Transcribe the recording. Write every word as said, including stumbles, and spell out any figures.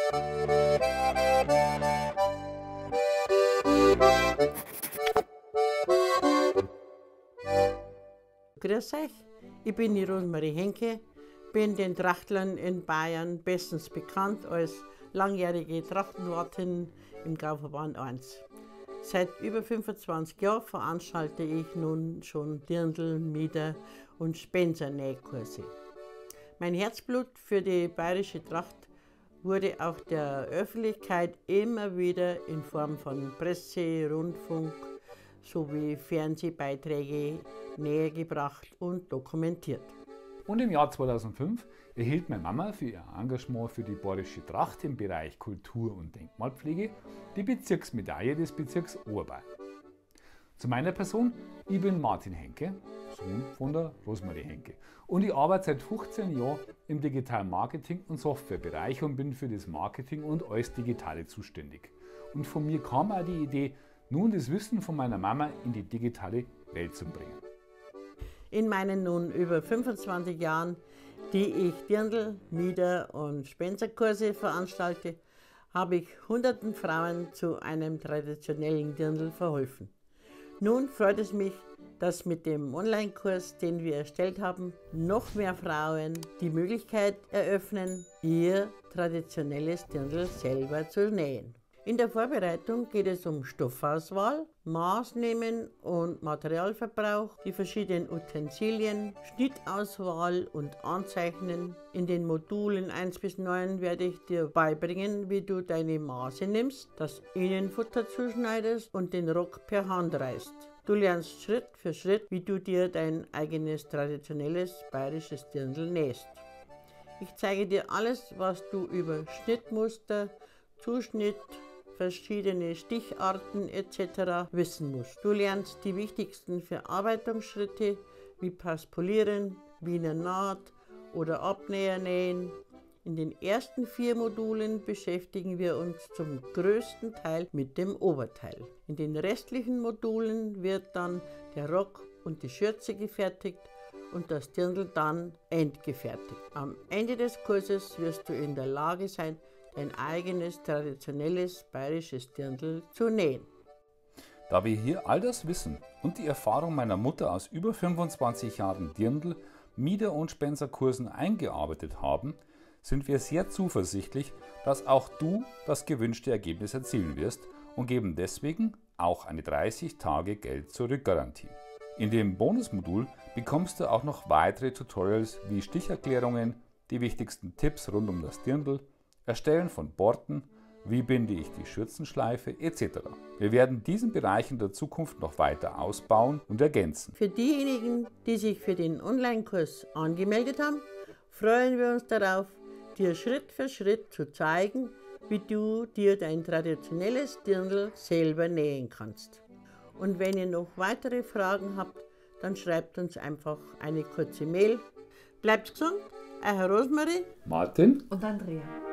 Grüß euch, ich bin die Rosemarie Henke, bin den Trachtlern in Bayern bestens bekannt als langjährige Trachtenwartin im Gauverband eins. Seit über fünfundzwanzig Jahren veranstalte ich nun schon Dirndl-, Mieder- und Spencer-Nähkurse. Mein Herzblut für die bayerische Tracht wurde auch der Öffentlichkeit immer wieder in Form von Presse, Rundfunk sowie Fernsehbeiträge nähergebracht und dokumentiert. Und im Jahr zweitausendfünf erhielt meine Mama für ihr Engagement für die bayerische Tracht im Bereich Kultur- und Denkmalpflege die Bezirksmedaille des Bezirks Oberbayern. Zu meiner Person: Ich bin Martin Henke, Sohn von der Rosemarie Henke, und ich arbeite seit fünfzehn Jahren im Digitalen Marketing- und Softwarebereich und bin für das Marketing und alles Digitale zuständig. Und von mir kam auch die Idee, nun das Wissen von meiner Mama in die digitale Welt zu bringen. In meinen nun über fünfundzwanzig Jahren, die ich Dirndl-, Mieder- und Spencerkurse veranstalte, habe ich hunderten Frauen zu einem traditionellen Dirndl verholfen. Nun freut es mich, dass mit dem Online-Kurs, den wir erstellt haben, noch mehr Frauen die Möglichkeit eröffnen, ihr traditionelles Dirndl selber zu nähen. In der Vorbereitung geht es um Stoffauswahl, Maßnehmen und Materialverbrauch, die verschiedenen Utensilien, Schnittauswahl und Anzeichnen. In den Modulen eins bis neun werde ich dir beibringen, wie du deine Maße nimmst, das Innenfutter zuschneidest und den Rock per Hand reißt. Du lernst Schritt für Schritt, wie du dir dein eigenes traditionelles bayerisches Dirndl nähst. Ich zeige dir alles, was du über Schnittmuster, Zuschnitt, verschiedene Sticharten et cetera wissen musst. Du lernst die wichtigsten Verarbeitungsschritte wie Paspolieren, Wiener Naht oder Abnähernähen. In den ersten vier Modulen beschäftigen wir uns zum größten Teil mit dem Oberteil. In den restlichen Modulen wird dann der Rock und die Schürze gefertigt und das Dirndl dann endgefertigt. Am Ende des Kurses wirst du in der Lage sein, ein eigenes traditionelles bayerisches Dirndl zu nähen. Da wir hier all das Wissen und die Erfahrung meiner Mutter aus über fünfundzwanzig Jahren Dirndl-, Mieder- und Spencerkursen eingearbeitet haben, sind wir sehr zuversichtlich, dass auch du das gewünschte Ergebnis erzielen wirst und geben deswegen auch eine dreißig Tage Geld-zurück-Garantie. In dem Bonusmodul bekommst du auch noch weitere Tutorials wie Sticherklärungen, die wichtigsten Tipps rund um das Dirndl, Erstellen von Borten, wie binde ich die Schürzenschleife et cetera. Wir werden diesen Bereich in der Zukunft noch weiter ausbauen und ergänzen. Für diejenigen, die sich für den Online-Kurs angemeldet haben, freuen wir uns darauf, dir Schritt für Schritt zu zeigen, wie du dir dein traditionelles Dirndl selber nähen kannst. Und wenn ihr noch weitere Fragen habt, dann schreibt uns einfach eine kurze Mail. Bleibt gesund, eure Rosemarie, Martin und Andrea.